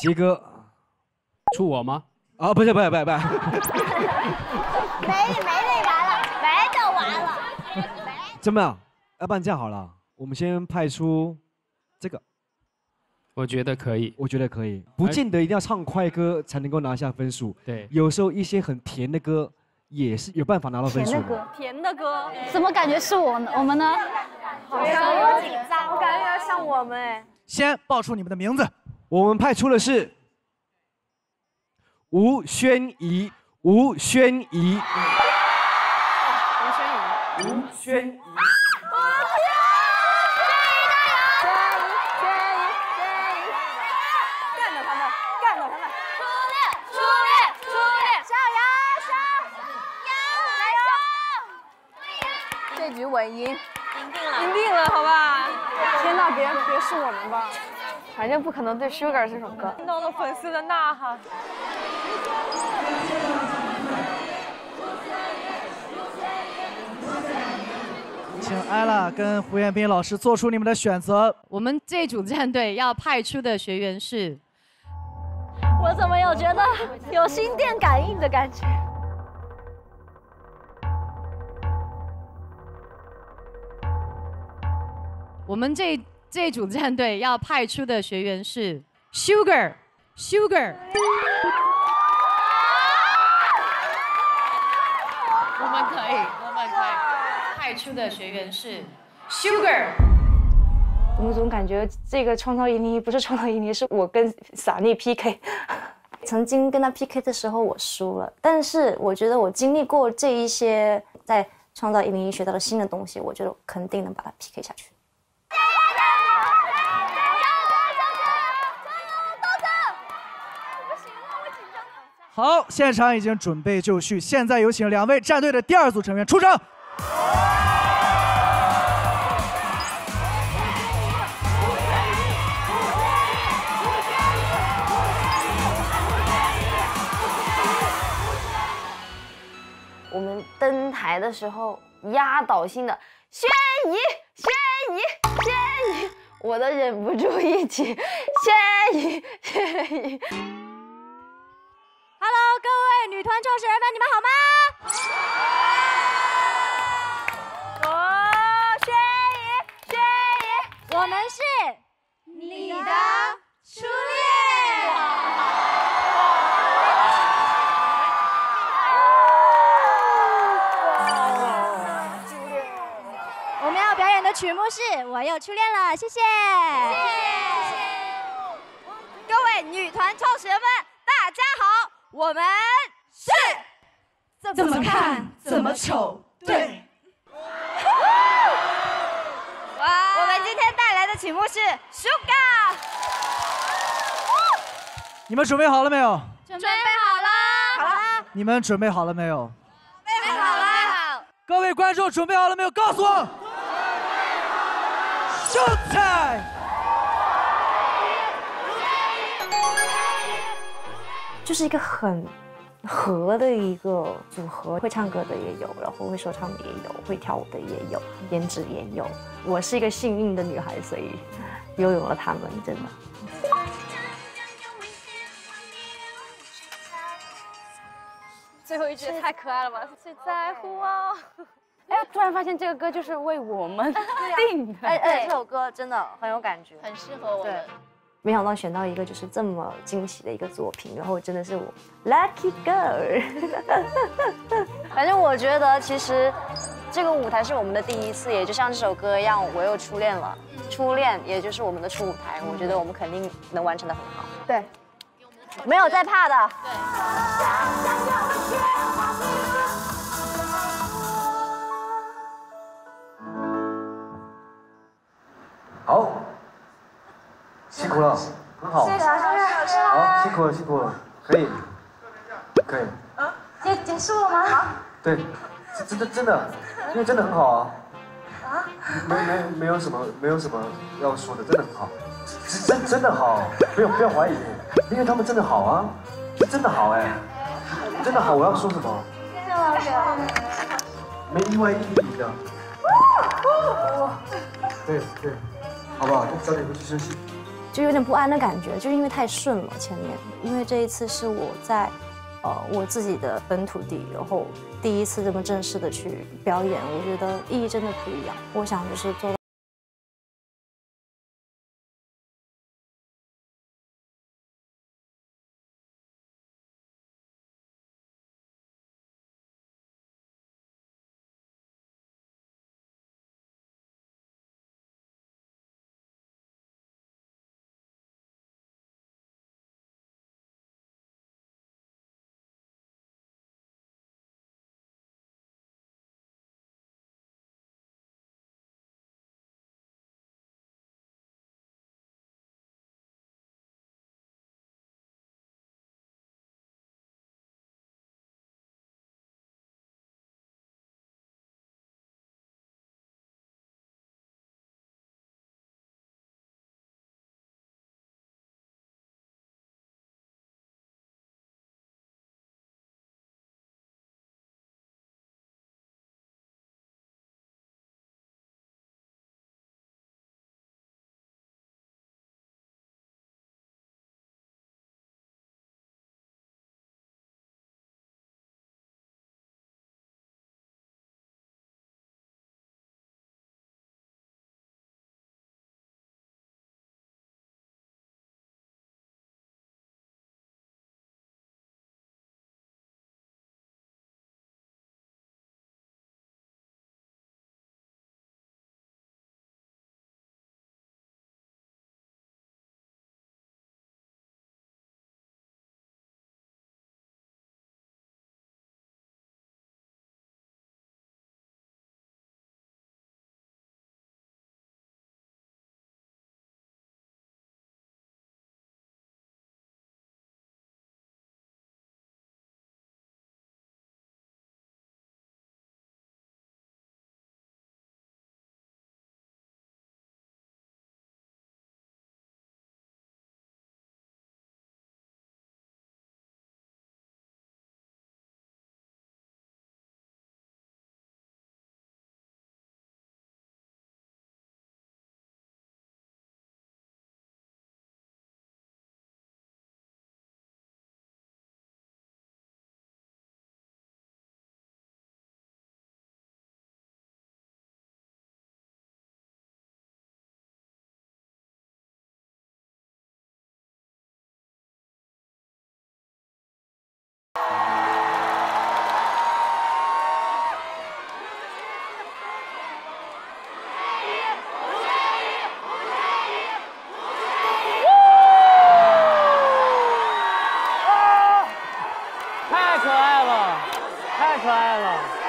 杰哥， 出我吗？ 啊，不是， 没得完了，没得完了。 怎么样？要不然这样好了，我们先派出这个。 我觉得可以， 我觉得可以，不见得一定要唱快歌才能够拿下分数。 对， 有时候一些很甜的歌也是有办法拿到分数的。 甜的歌， 怎么感觉是我们呢？ 好像紧张，我感觉要像我们哎。 先报出你们的名字。 我们派出的是吴宣仪，吴宣仪。吴宣仪。 这局稳赢，赢定了，好吧？天哪，别是我们吧？反正不可能对 Sugar 这首歌。听到了粉丝的呐喊。 请艾拉跟胡彦斌老师做出你们的选择。 我们这组战队要派出的学员是， 我怎么有觉得有心电感应的感觉？ 我们这组战队要派出的学员是 Sugar。我们可以派出的学员是 Sugar。 我们总感觉这个创造101不是创造101，是我跟撒尼 PK。曾经跟他 PK 的时候我输了，但是我觉得我经历过这一些，在创造101学到了新的东西，我觉得我肯定能把它 PK 下去。 好，现场已经准备就绪，现在有请2位战队的第2组成员出场。 我们登台的时候，压倒性的宣仪，我都忍不住一起宣仪。 Hello， 各位女团创始人们，你们好吗？宣仪，我们是你的初恋。我们要表演的曲目是《我又初恋了》，谢谢。各位女团创始人们，大家好。我们是怎么看怎么丑，对。 我们今天带来的曲目是《Sugar》。 你们准备好了没有？ 准备好了。好了。 你们准备好了没有？ 准备好了。 各位观众准备好了没有？告诉我。Showtime！ 就是一个很合的一个组合，会唱歌的也有，然后会说唱的也有，会跳舞的也有，颜值也有。我是一个幸运的女孩，所以拥有了他们，真的。 最后一句太可爱了吧？谁在乎我？ 哎，突然发现这个歌就是为我们定的。 哎，这首歌真的很有感觉， 很适合我们。没想到选到一个就是这么惊喜的一个作品，然后真的是我 lucky girl。 反正我觉得其实这个舞台是我们的第一次，也就像这首歌一样，我又初恋了。初恋也就是我们的初舞台，我觉得我们肯定能完成得很好。对，没有在怕的。 好。辛苦了，很好。 谢谢啊， 好，辛苦了，可以。 结束了吗？好。 对，真的，因为真的很好啊。啊？没有什么要说的，真的很好，真的好，不要怀疑，因为他们真的好啊，真的好哎，真的好，我要说什么？ 谢谢老师。 没意外一定赢的。对，好不好？早点回去休息。 就有点不安的感觉，就是因为太顺了前面。因为这一次是我在我自己的本土地，然后第一次这么正式的去表演，我觉得意义真的不一样。我想就是做到。 太可爱了，太可爱了。